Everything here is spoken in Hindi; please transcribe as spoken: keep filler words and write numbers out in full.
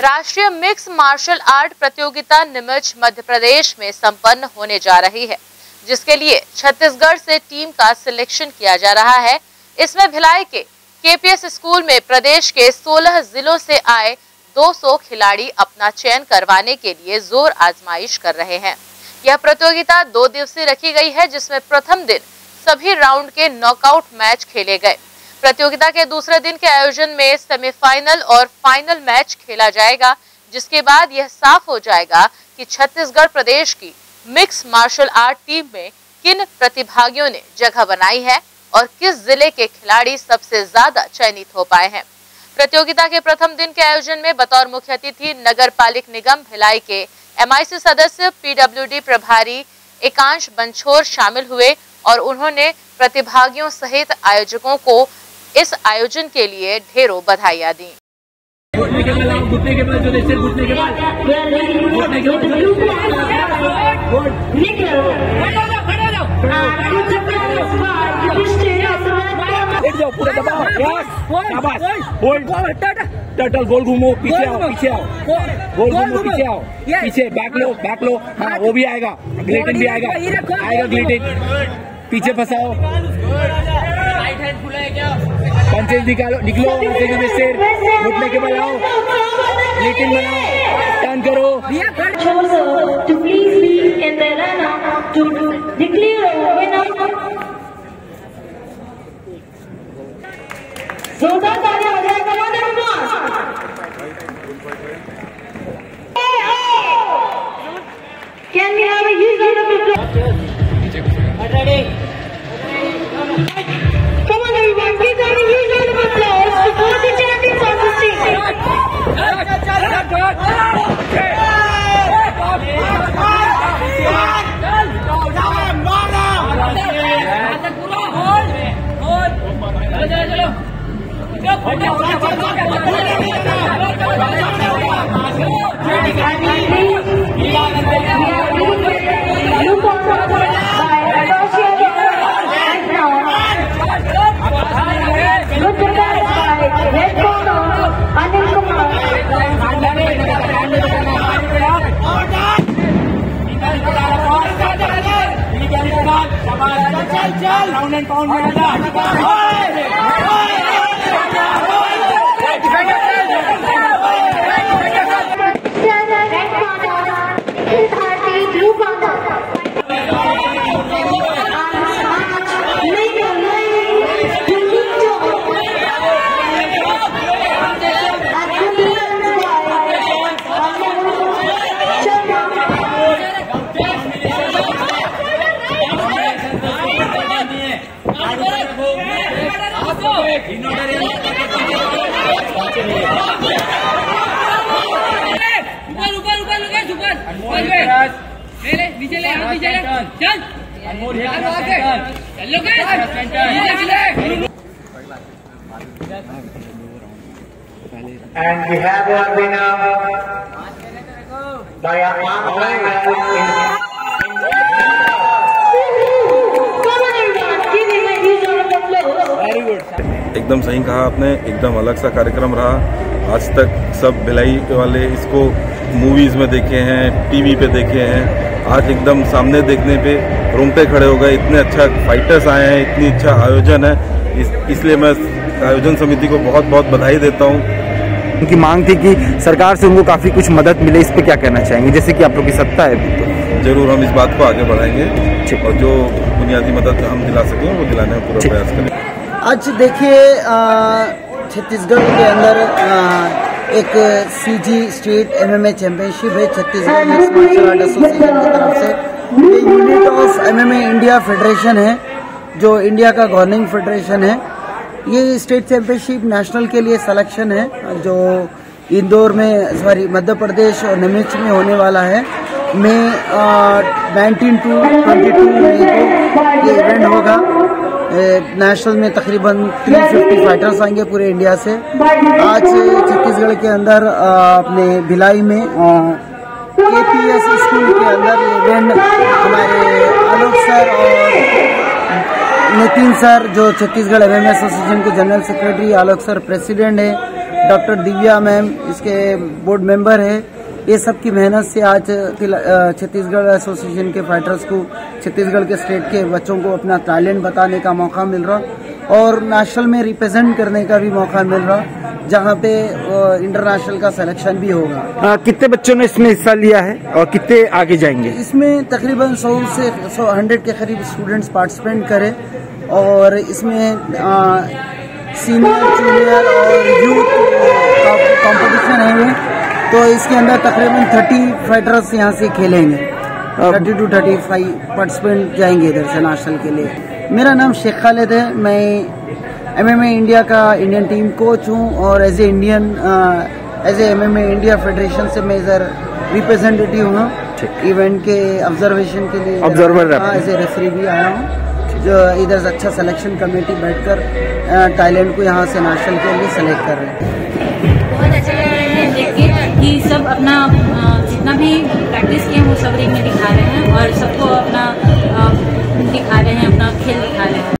राष्ट्रीय मिक्स मार्शल आर्ट प्रतियोगिता नीमच मध्य प्रदेश में संपन्न होने जा रही है, जिसके लिए छत्तीसगढ़ से टीम का सिलेक्शन किया जा रहा है। इसमें भिलाई के केपीएस स्कूल में प्रदेश के सोलह जिलों से आए दो सौ खिलाड़ी अपना चयन करवाने के लिए जोर आजमाइश कर रहे हैं। यह प्रतियोगिता दो दिवसीय रखी गई है, जिसमें प्रथम दिन सभी राउंड के नॉकआउट मैच खेले गए। प्रतियोगिता के दूसरे दिन के आयोजन में सेमीफाइनल और फाइनल मैच खेला जाएगा, जिसके बाद यह साफ हो जाएगा कि छत्तीसगढ़ प्रदेश की मिक्स मार्शल आर्ट टीम में किन प्रतिभागियों ने जगह बनाई है और किस जिले के खिलाड़ी सबसे ज्यादा चयनित हो पाए हैं। प्रतियोगिता के प्रथम दिन के आयोजन में बतौर मुख्य अतिथि नगर पालिक निगम भिलाई के एमआईसी सदस्य पीडब्ल्यूडी प्रभारी एकांश बंछोर शामिल हुए और उन्होंने प्रतिभागियों सहित आयोजकों को इस आयोजन के लिए ढेरों बधाइयां दी। घुटने के बाद घुटने के बाद जो लेते घुटने के बाद घुटने के बाद लेट जाओ, पूरा दबाओ, शाबाश, होल्ड, टर्टल, गोल घूमो, पीछे आओ, पीछे आओ, गोल घूमो, पीछे आओ, पीछे, बैक लो, बैक लो, हाँ वो भी आएगा, ग्लेटिंग भी आएगा, आएगा ग्लेटिंग, पीछे फंसाओ, पंचेज निकालो, निकलो, घुटने के बल आओ, ग्लेटिंग बनाओ, टर्न करो, जोरदार ताली हो जाए, Can we have a huge round of applause? Ready? Come on everyone, give them a huge round of applause to both the champions on the stage. Round and pound में And we have our winner by a mark final in एकदम सही कहा आपने, एकदम अलग सा कार्यक्रम रहा। आज तक सब भिलाई वाले इसको मूवीज में देखे हैं, टीवी पे देखे हैं, आज एकदम सामने देखने पे रोंगटे खड़े हो गए। इतने अच्छा फाइटर्स आए हैं, इतनी अच्छा आयोजन है, इस, इसलिए मैं आयोजन समिति को बहुत बहुत बधाई देता हूँ। उनकी मांग थी कि सरकार से उनको काफ़ी कुछ मदद मिले, इस पे क्या कहना चाहेंगे? जैसे कि आप लोग की सत्ता है तो जरूर हम इस बात को आगे बढ़ाएंगे और जो बुनियादी मदद हम दिला सकें वो दिलाने का पूरा प्रयास करेंगे। आज देखिए छत्तीसगढ़ के अंदर आ, एक सीजी स्टेट एमएमए चैंपियनशिप है Chhattisgarh mix martial art association की तरफ से। ये unit of MMA India federation है, जो इंडिया का गवर्निंग फेडरेशन है। ये स्टेट चैंपियनशिप नेशनल के लिए सिलेक्शन है, जो इंदौर में सॉरी मध्य प्रदेश और नीमच में होने वाला है। May nineteen to twenty two May को ये इवेंट होगा। नेशनल में तकरीबन तीन सौ पचास फाइटर्स आएंगे पूरे इंडिया से। आज छत्तीसगढ़ के अंदर अपने भिलाई में केपीएस स्कूल के अंदर ये इवेंट हमारे आलोक सर और नितिन सर, जो छत्तीसगढ़ एमएमए एसोसिएशन के general secretary, Alok sir president है, डॉक्टर दिव्या मैम इसके बोर्ड मेंबर है। ये सब की मेहनत से आज छत्तीसगढ़ एसोसिएशन के फाइटर्स को, छत्तीसगढ़ के स्टेट के बच्चों को अपना टैलेंट बताने का मौका मिल रहा और नेशनल में रिप्रेजेंट करने का भी मौका मिल रहा, जहां पे इंटरनेशनल का सिलेक्शन भी होगा। आ, कितने बच्चों ने इसमें हिस्सा लिया है और कितने आगे जाएंगे? इसमें तकरीबन सौ से सौ हंड्रेड के करीब स्टूडेंट्स पार्टिसिपेट करे और इसमें सीनियर, जूनियर और यूथ कंपटीशन है ये। तो इसके अंदर तकरीबन तीस फाइटर्स यहाँ से खेलेंगे, तीस टू पैंतीस पार्टिसिपेंट जाएंगे इधर से नेशनल के लिए। मेरा नाम शेख खालिद है, मैं एमएमए इंडिया का इंडियन टीम कोच हूँ और as a Indian as a MMA India federation से मैं इधर रिप्रेजेंटेटिव हूँ इवेंट के ऑब्जर्वेशन के लिए, ऑब्जर्वर एज ए रेफरी भी आया हूँ, जो इधर से अच्छा सिलेक्शन कमेटी बैठकर टैलेंट को यहाँ से नेशनल के लिए सेलेक्ट कर रहे हैं। बहुत अच्छा लग रहा है देख के कि सब अपना जितना भी प्रैक्टिस किए वो सब रिंग में